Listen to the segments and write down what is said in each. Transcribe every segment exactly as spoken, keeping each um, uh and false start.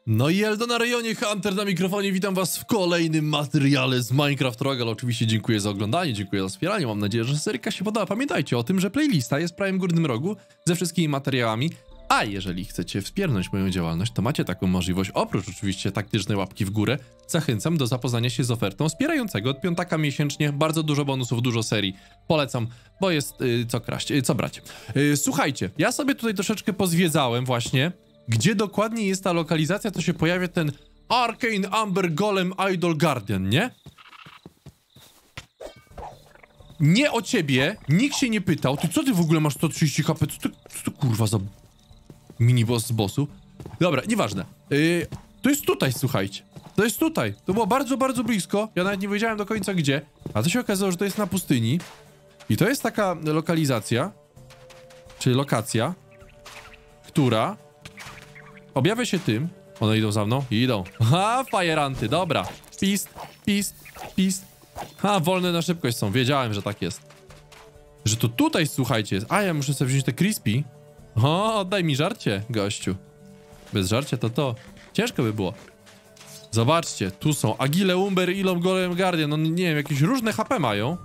No i Eldo na rejonie, Hunter na mikrofonie, witam was w kolejnym materiale z Minecraft Rogal. Oczywiście dziękuję za oglądanie, dziękuję za wspieranie, mam nadzieję, że seryjka się podoba. Pamiętajcie o tym, że playlista jest w prawym górnym rogu ze wszystkimi materiałami, a jeżeli chcecie wspierać moją działalność, to macie taką możliwość, oprócz oczywiście taktycznej łapki w górę, zachęcam do zapoznania się z ofertą wspierającego od piątaka miesięcznie, bardzo dużo bonusów, dużo serii, polecam, bo jest yy, co kraść, yy, co brać. Yy, słuchajcie, ja sobie tutaj troszeczkę pozwiedzałem właśnie, gdzie dokładnie jest ta lokalizacja, to się pojawia ten Arcane Amber Golem Idol Guardian, nie? Nie o ciebie, nikt się nie pytał. Ty co ty w ogóle masz sto trzydzieści HP? Co to, co to kurwa za mini-boss z bossu? Dobra, nieważne. Yy, to jest tutaj, słuchajcie. To jest tutaj. To było bardzo, bardzo blisko. Ja nawet nie wiedziałem do końca gdzie. A to się okazało, że to jest na pustyni. I to jest taka lokalizacja, czyli lokacja, która objawia się tym. One idą za mną? Idą. Ha, fajeranty, dobra. Pist, pist, pist. Ha, wolne na szybkość są. Wiedziałem, że tak jest. Że to tutaj, słuchajcie, jest. A, ja muszę sobie wziąć te crispy. O, oddaj mi żarcie, gościu. Bez żarcia to to. Ciężko by było. Zobaczcie, tu są Agile Umber, Ilom Golem Guardian. No nie wiem, jakieś różne H P mają.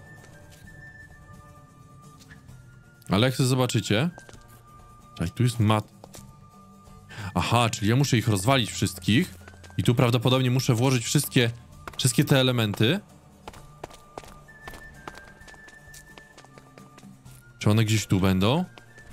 Ale jak sobie zobaczycie... Czekaj, tu jest mat. Aha, czyli ja muszę ich rozwalić wszystkich. I tu prawdopodobnie muszę włożyć wszystkie, wszystkie te elementy. Czy one gdzieś tu będą?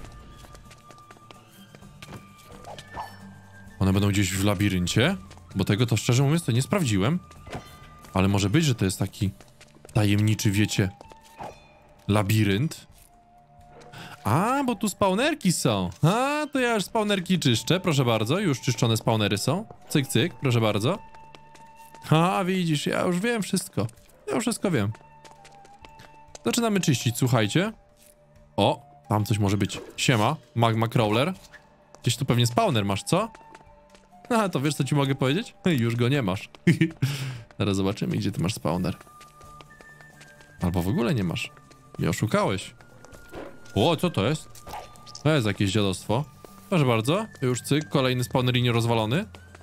One będą gdzieś w labiryncie? Bo tego to szczerze mówiąc to nie sprawdziłem. Ale może być, że to jest taki tajemniczy, wiecie, labirynt. A, bo tu spawnerki są. A, to ja już spawnerki czyszczę, proszę bardzo. Już czyszczone spawnery są. Cyk, cyk, proszę bardzo. A, widzisz, ja już wiem wszystko. Ja już wszystko wiem. Zaczynamy czyścić, słuchajcie. O, tam coś może być. Siema, magma crawler. Gdzieś tu pewnie spawner masz, co? A, to wiesz, co ci mogę powiedzieć? Już go nie masz. Zaraz zobaczymy, gdzie ty masz spawner. Albo w ogóle nie masz. Nie oszukałeś. O, co to jest? To jest jakieś dziadostwo. Proszę bardzo, już cyk, kolejny spawner rozwalony.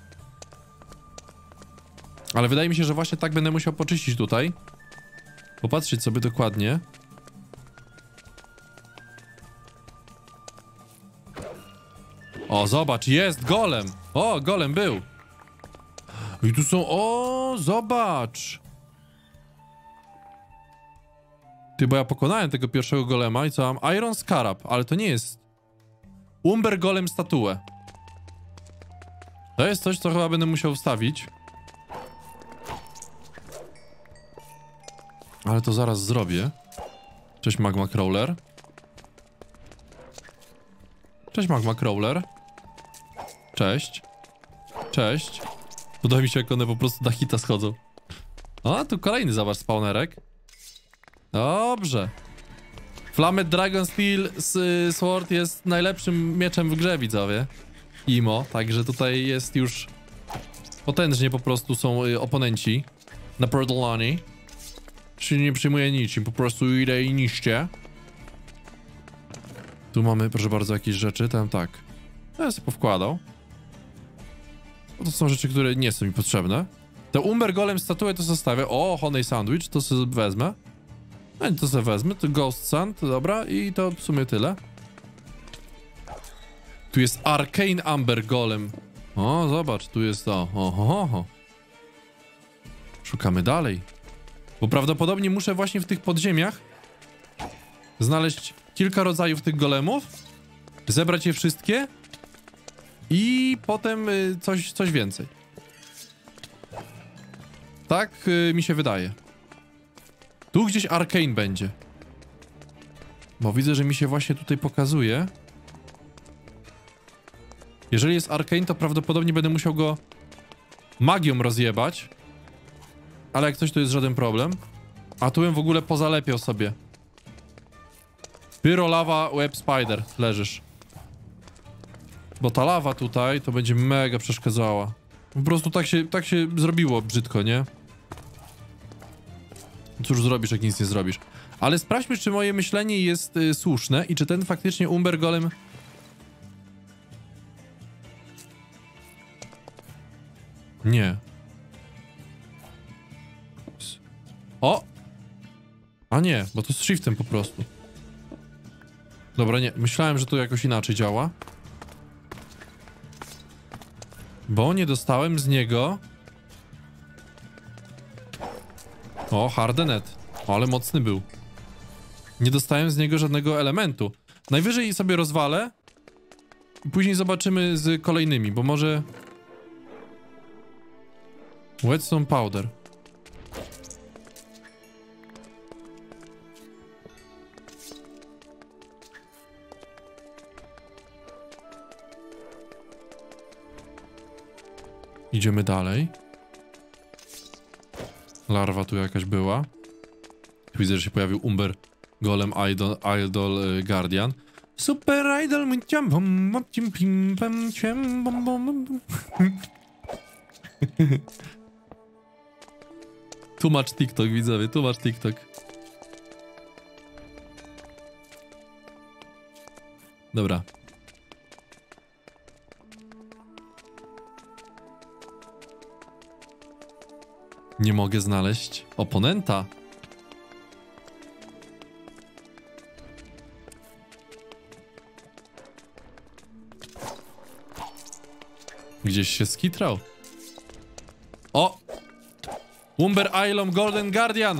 Ale wydaje mi się, że właśnie tak będę musiał poczyścić tutaj. Popatrzeć sobie dokładnie. O, zobacz, jest golem. O, golem był. I tu są, o, zobacz. Ty, bo ja pokonałem tego pierwszego golema i co mam? Iron Scarab, ale to nie jest Umber Golem statuę. To jest coś, co chyba będę musiał wstawić. Ale to zaraz zrobię. Cześć Magma Crawler. Cześć Magma Crawler. Cześć. Cześć. Podoba mi się, jak one po prostu na hita schodzą. A, tu kolejny, zobacz, spawnerek. Dobrze. Flamed Dragon Steel Sword jest najlepszym mieczem w grze, widzowie. Imo, także tutaj jest już potężnie po prostu są oponenci na Perdolani. Czyli nie przyjmuję niczym, po prostu idę i niszcie. Tu mamy, proszę bardzo, jakieś rzeczy, tam tak. Ja sobie powkładał. To są rzeczy, które nie są mi potrzebne. Te Umber Golem statuę to zostawię. O, Honey Sandwich, to sobie wezmę. No i to sobie wezmę, to Ghost Sand, to dobra, i to w sumie tyle. Tu jest Arcane Amber Golem. O, zobacz, tu jest to. Oho, oho. Szukamy dalej. Bo prawdopodobnie muszę właśnie w tych podziemiach znaleźć kilka rodzajów tych golemów, zebrać je wszystkie i potem y, coś, coś więcej. Tak y, mi się wydaje. Tu gdzieś Arcane będzie. Bo widzę, że mi się właśnie tutaj pokazuje. Jeżeli jest Arcane, to prawdopodobnie będę musiał go magią rozjebać. Ale jak coś, to jest żaden problem. A tu bym w ogóle pozalepiał sobie. Pyro, lawa, web spider. Leżysz. Bo ta lawa tutaj to będzie mega przeszkadzała. Po prostu tak się, tak się zrobiło brzydko, nie? Cóż zrobisz, jak nic nie zrobisz. Ale sprawdźmy, czy moje myślenie jest y, słuszne i czy ten faktycznie Umber Golem Nie. O! A nie, bo to z shiftem po prostu. Dobra, nie. Myślałem, że to jakoś inaczej działa. Bo nie dostałem z niego... O, hardenet. O, ale mocny był. Nie dostałem z niego żadnego elementu. Najwyżej sobie rozwalę i później zobaczymy z kolejnymi, bo może... Whetstone powder. Idziemy dalej. Larwa tu jakaś była. Widzę, że się pojawił Umber Golem Idol, Idol Guardian. Super Idol Tłumacz TikTok, widzowie, tłumacz TikTok. Dobra. Nie mogę znaleźć oponenta. Gdzieś się skitrał. O! Umber Ilom Golden Guardian!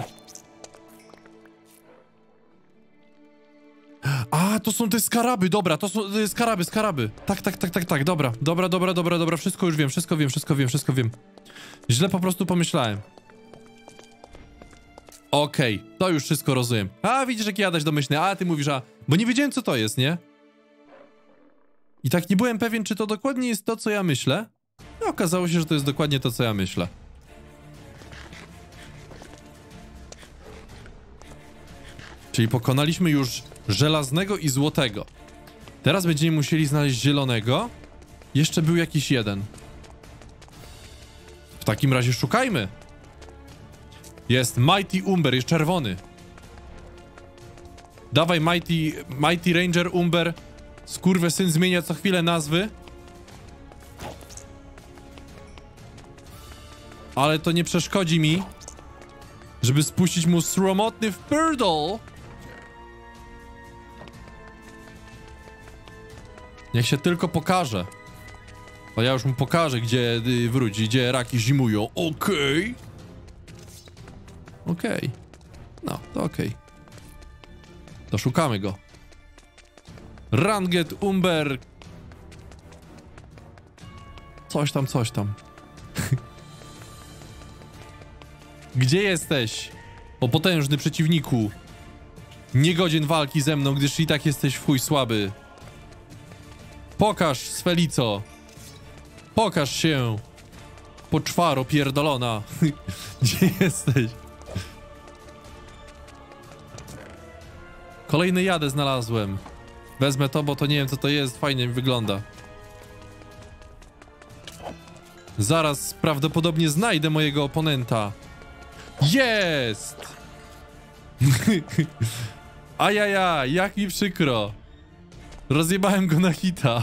A, to są te skaraby, dobra, to są te skaraby, skaraby. Tak, tak, tak, tak, tak, dobra, dobra, dobra, dobra, dobra, wszystko już wiem, wszystko wiem, wszystko wiem, wszystko wiem. Źle po prostu pomyślałem. Okej, okay, to już wszystko rozumiem. A, widzisz, jaki jadaś domyślny, a ty mówisz, a... Bo nie wiedziałem, co to jest, nie? I tak nie byłem pewien, czy to dokładnie jest to, co ja myślę. No, okazało się, że to jest dokładnie to, co ja myślę. Czyli pokonaliśmy już żelaznego i złotego. Teraz będziemy musieli znaleźć zielonego. Jeszcze był jakiś jeden. W takim razie szukajmy. Jest Mighty Umber, jest czerwony. Dawaj Mighty, Mighty Ranger Umber. Skurwesyn zmienia co chwilę nazwy. Ale to nie przeszkodzi mi, żeby spuścić mu sromotny wpierdol. Niech się tylko pokaże. A ja już mu pokażę, gdzie y, wróci, gdzie raki zimują. Okej. Okay. Okej. Okay. No, to okej. Okay. To szukamy go. Ranget Umber. Coś tam, coś tam. Gdzie jesteś? O potężny przeciwniku. Niegodzien walki ze mną, gdyż i tak jesteś w chuj słaby. Pokaż, Sfelico. Pokaż się. Poczwaro pierdolona. Gdzie jesteś? Kolejny jadę znalazłem. Wezmę to, bo to nie wiem, co to jest. Fajnie mi wygląda. Zaraz prawdopodobnie znajdę mojego oponenta. Jest! Ajaja, jak mi przykro. Rozjebałem go na hita.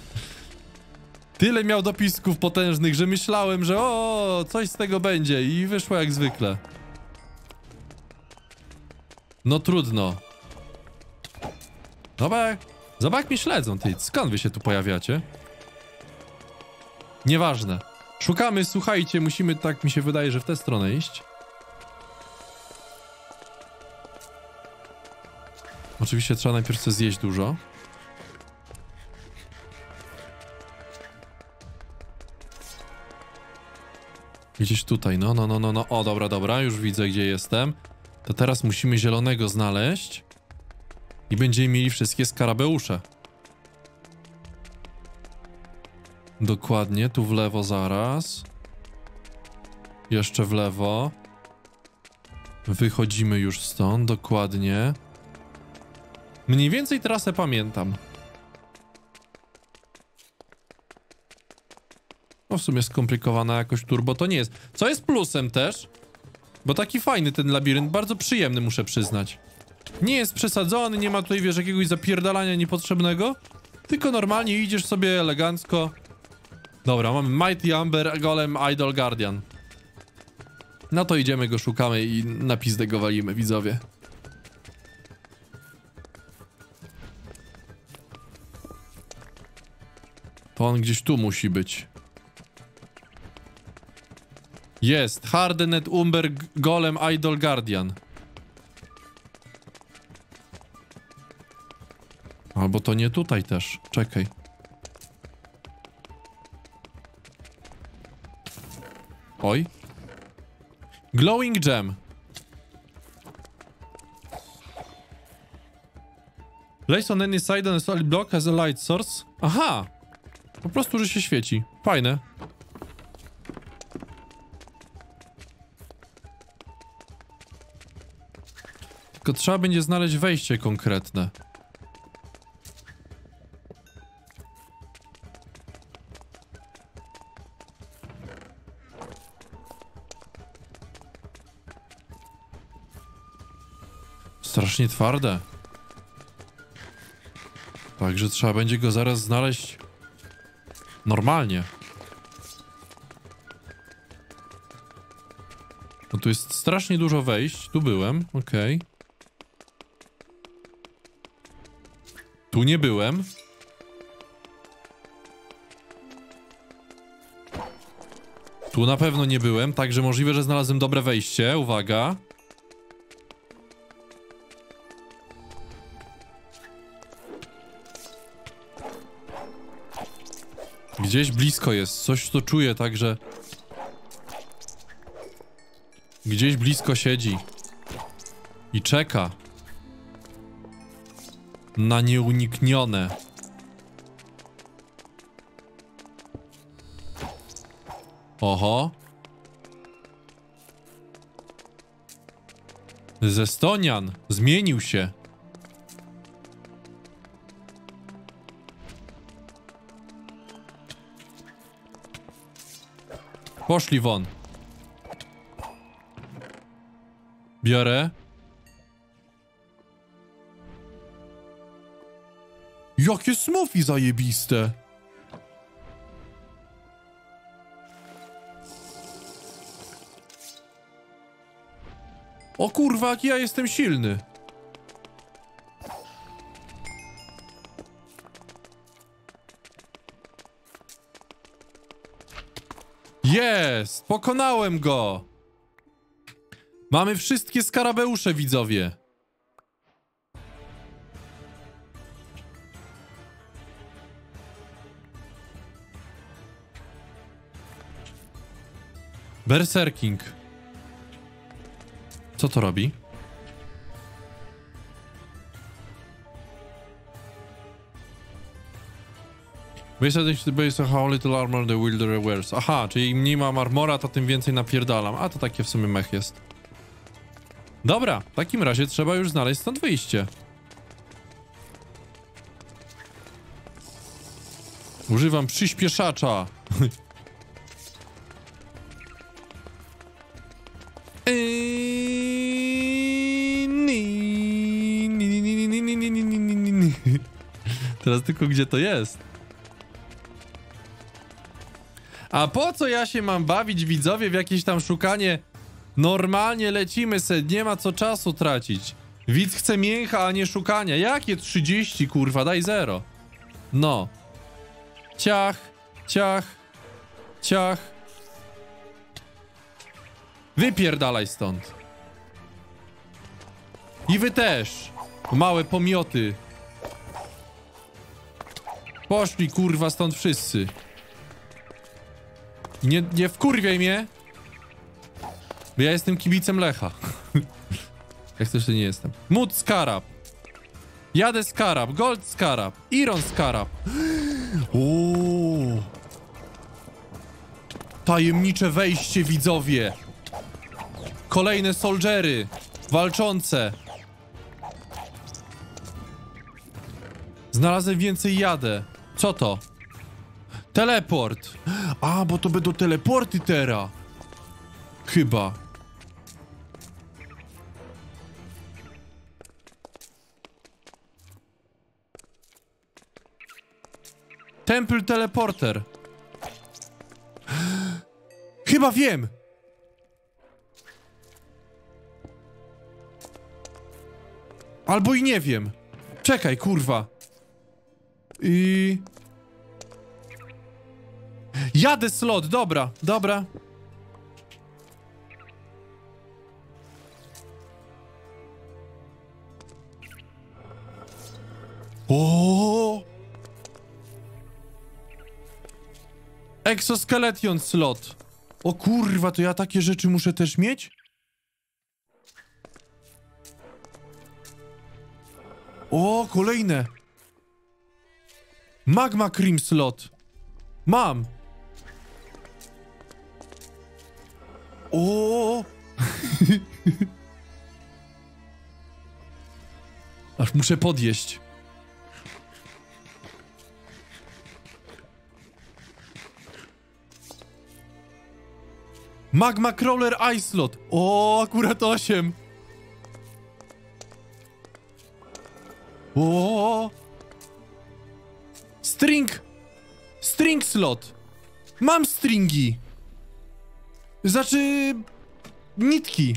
Tyle miał dopisków potężnych, że myślałem, że o, coś z tego będzie i wyszło jak zwykle. No trudno. Zobacz, zobacz jak mnie śledzą, ty. Skąd wy się tu pojawiacie? Nieważne. Szukamy, słuchajcie, musimy, tak mi się wydaje, że w tę stronę iść. Oczywiście trzeba najpierw sobie zjeść dużo. Gdzieś tutaj, no, no, no, no, no. O, dobra, dobra, już widzę, gdzie jestem. To teraz musimy zielonego znaleźć. I będziemy mieli wszystkie skarabeusze. Dokładnie, tu w lewo zaraz. Jeszcze w lewo. Wychodzimy już stąd, dokładnie. Mniej więcej trasę pamiętam. No w sumie skomplikowana jakoś turbo to nie jest. Co jest plusem też, bo taki fajny ten labirynt, bardzo przyjemny, muszę przyznać. Nie jest przesadzony, nie ma tutaj, wiesz, jakiegoś zapierdalania niepotrzebnego, tylko normalnie idziesz sobie elegancko, Dobra, mamy Mighty Amber, Golem, Idol Guardian. No to idziemy, go szukamy i na pizdę go walimy, widzowie. To on gdzieś tu musi być. Jest. Hardened, Umber, Golem, Idol Guardian. Albo to nie tutaj też. Czekaj. Oj. Glowing Gem. Place on any side on a solid block has a light source. Aha! Po prostu, że się świeci. Fajne. Tylko trzeba będzie znaleźć wejście konkretne. Strasznie twarde. Także trzeba będzie go zaraz znaleźć normalnie. No tu jest strasznie dużo wejść. Tu byłem, okej. Okay. Tu nie byłem. Tu na pewno nie byłem, także możliwe, że znalazłem dobre wejście. Uwaga. Gdzieś blisko jest. Coś to czuję, także... Gdzieś blisko siedzi. I czeka. Na nieuniknione. Oho. Z Estonian. Zmienił się. Poszli won. Biorę. Jakie smoothie zajebiste. O kurwa, jaki ja jestem silny. Jest! Pokonałem go! Mamy wszystkie skarabeusze, widzowie. Berserking. Co to robi? Based based on how little armor the wielder wears. Aha, czyli im mniej mam armora, to tym więcej napierdalam. A to takie w sumie mech jest. Dobra, w takim razie trzeba już znaleźć stąd wyjście. Używam przyspieszacza. Teraz tylko gdzie to jest? A po co ja się mam bawić, widzowie, w jakieś tam szukanie? Normalnie lecimy se, nie ma co czasu tracić. Widz chce mięcha, a nie szukania. Jakie trzydzieści, kurwa, daj zero. No. Ciach, ciach, ciach. Wypierdalaj stąd. I wy też. Małe pomioty. Poszli, kurwa, stąd wszyscy. Nie, nie wkurwiaj mnie. Bo ja jestem kibicem Lecha. Jak coś to nie jestem. Mud Skarab. Jadę Skarab. Gold Skarab. Iron Skarab. Ooo. Tajemnicze wejście, widzowie. Kolejne soldiery. Walczące. Znalazłem więcej jadę. Co to? Teleport. A, bo to będą teleporty teraz. Chyba. Temple Teleporter. Chyba wiem! Albo i nie wiem. Czekaj, kurwa. I... Jadę slot, dobra, dobra. O! Exoskeleton slot. O kurwa, to ja takie rzeczy muszę też mieć? O, kolejne. Magma cream slot. Mam. O! Aż muszę podjeść. Magma crawler ice slot. O, akurat osiem. O! String! String slot! Mam stringi! Znaczy... nitki.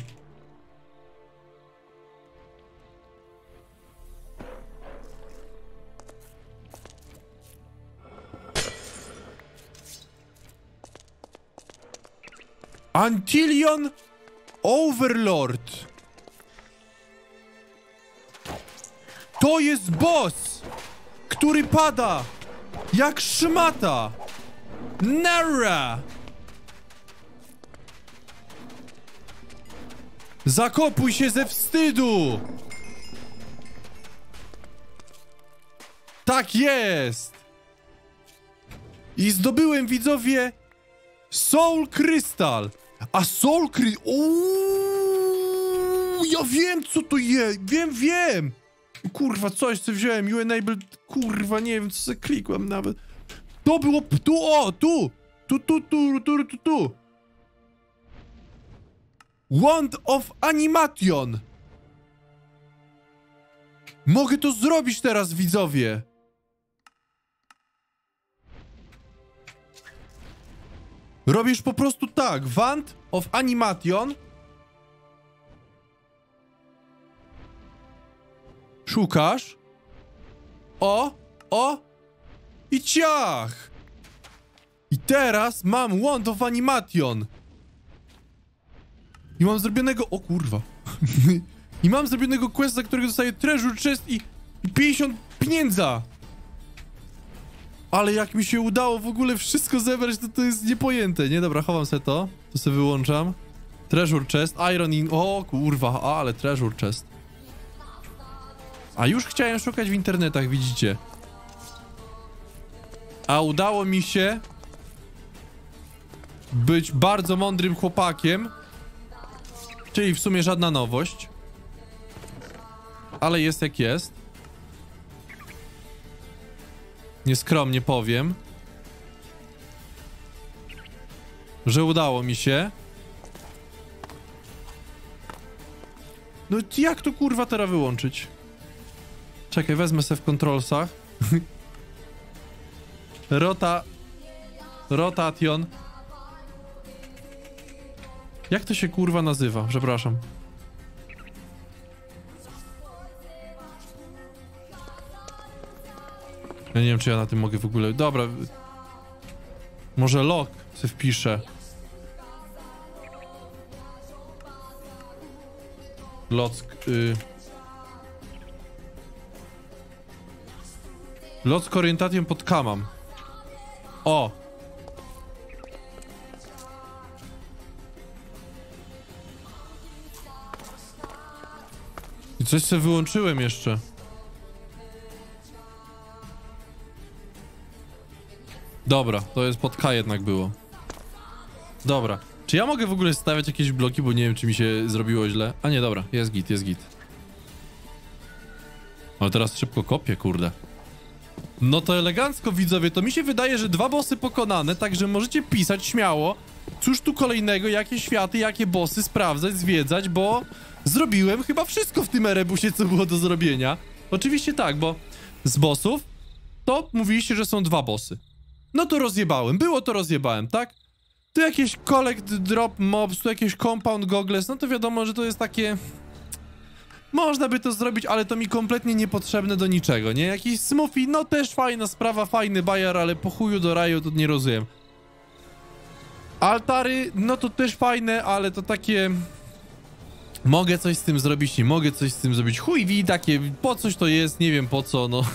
Antilion Overlord. To jest boss, który pada jak szmata. Nara! Zakopuj się ze wstydu! Tak jest! I zdobyłem, widzowie, Soul Crystal. A Soul Crystal... Uuuu, ja wiem, co to jest! Wiem, wiem! Kurwa, coś, co wziąłem, you enable... Kurwa, nie wiem, co sobie klikłem nawet. To było... Tu, o, tu! Tu, tu, tu, tu, tu, tu. Wand of Animation. Mogę to zrobić teraz, widzowie. Robisz po prostu tak. Wand of Animation. Szukasz. O, o. I ciach. I teraz mam Wand of Animation. I mam zrobionego... O kurwa. I mam zrobionego questa, za którego dostaję treasure chest i, i pięćdziesiąt pieniędza. Ale jak mi się udało w ogóle wszystko zebrać, to to jest niepojęte. Nie, dobra, chowam sobie to. To sobie wyłączam. Treasure chest, iron in... O kurwa, ale treasure chest. A już chciałem szukać w internetach, widzicie. A udało mi się być bardzo mądrym chłopakiem. Czyli w sumie żadna nowość. Ale jest jak jest. Nieskromnie powiem, że udało mi się. No jak to kurwa teraz wyłączyć? Czekaj, wezmę se w controlsach. Rota... Rotation. Jak to się kurwa nazywa? Przepraszam. Ja nie wiem, czy ja na tym mogę w ogóle... Dobra. Może lock se wpiszę. Lock... Y... Lock orientacją pod kamam. O! I coś sobie wyłączyłem jeszcze. Dobra, to jest pod K jednak było. Dobra. Czy ja mogę w ogóle stawiać jakieś bloki, bo nie wiem, czy mi się zrobiło źle. A nie, dobra, jest git, jest git. Ale teraz szybko kopię, kurde. No to elegancko, widzowie, to mi się wydaje, że dwa bossy pokonane, także możecie pisać śmiało. Cóż tu kolejnego, jakie światy, jakie bossy sprawdzać, zwiedzać, bo zrobiłem chyba wszystko w tym erebusie, co było do zrobienia. Oczywiście tak, bo z bossów to mówiliście, że są dwa bossy. No to rozjebałem, było to rozjebałem, tak? Tu jakieś collect drop mobs, tu jakieś compound goggles, no to wiadomo, że to jest takie... Można by to zrobić, ale to mi kompletnie niepotrzebne do niczego, nie? Jakiś smoothie, no też fajna sprawa, fajny bajer, ale po chuju do raju to nie rozumiem. Altary, no to też fajne, ale to takie... Mogę coś z tym zrobić, nie mogę coś z tym zrobić. Chuj wi, takie, po coś to jest, nie wiem po co, no.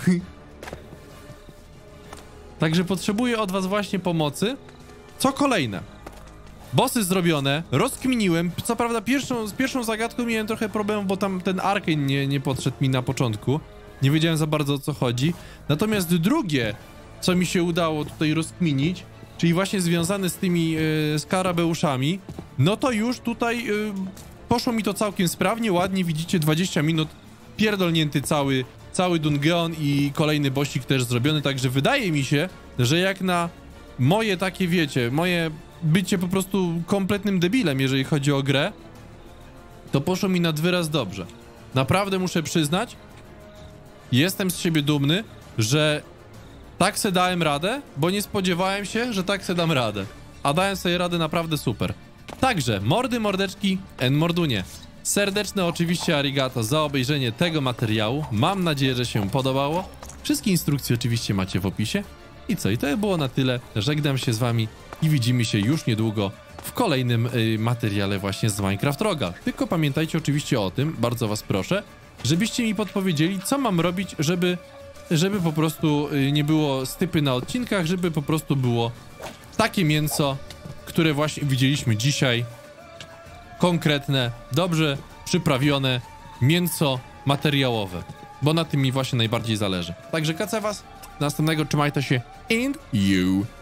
Także potrzebuję od was właśnie pomocy. Co kolejne? Bossy zrobione, rozkminiłem. Co prawda pierwszą, z pierwszą zagadką miałem trochę problemów, bo tam ten arcane nie, nie podszedł mi na początku. Nie wiedziałem za bardzo o co chodzi. Natomiast drugie, co mi się udało tutaj rozkminić, czyli właśnie związane z tymi yy, skarabeuszami, no to już tutaj yy, poszło mi to całkiem sprawnie, ładnie, widzicie, dwadzieścia minut, pierdolnięty cały, cały dungeon i kolejny bossik też zrobiony, także wydaje mi się, że jak na moje takie, wiecie, moje bycie po prostu kompletnym debilem, jeżeli chodzi o grę, to poszło mi nad wyraz dobrze. Naprawdę muszę przyznać, jestem z siebie dumny, że tak se dałem radę, bo nie spodziewałem się, że tak se dam radę. A dałem sobie radę naprawdę super. Także, mordy, mordeczki, en mordunie. Serdeczne oczywiście arigato za obejrzenie tego materiału. Mam nadzieję, że się podobało. Wszystkie instrukcje oczywiście macie w opisie. I co? I to było na tyle. Żegnam się z wami i widzimy się już niedługo w kolejnym y, materiale właśnie z Minecraft Roga. Tylko pamiętajcie oczywiście o tym, bardzo was proszę, żebyście mi podpowiedzieli, co mam robić, żeby, żeby po prostu y, nie było stypy na odcinkach, żeby po prostu było takie mięso, które właśnie widzieliśmy dzisiaj. Konkretne, dobrze przyprawione mięso materiałowe, bo na tym mi właśnie najbardziej zależy. Także kacę was, następnego trzymajcie się and you.